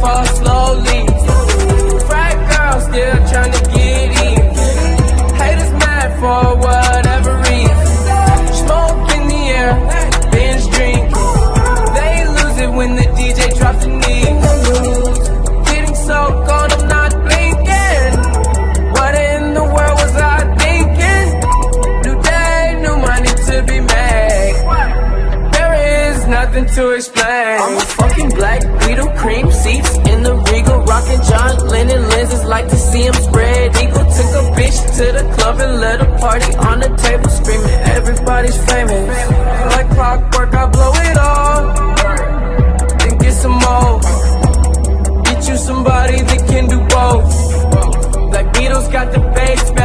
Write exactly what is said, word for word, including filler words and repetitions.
fall slowly. Frat girl still tryna get in. Haters mad for whatever reason. Smoke in the air, binge drink. They lose it when the D J drops the knee. Getting so cold, I'm not blinking. What in the world was I thinking? New day, new money to be made. There is nothing to explain. I'm a fucking black Beetle, cream seats in the Regal, rockin' John Lennon lenses, like to see him spread eagle. Took a bitch to the club and let a party on the table, screaming everybody's famous. Like clockwork, I blow it all, then get some more. Get you somebody that can do both. Black Beatles got the bass back.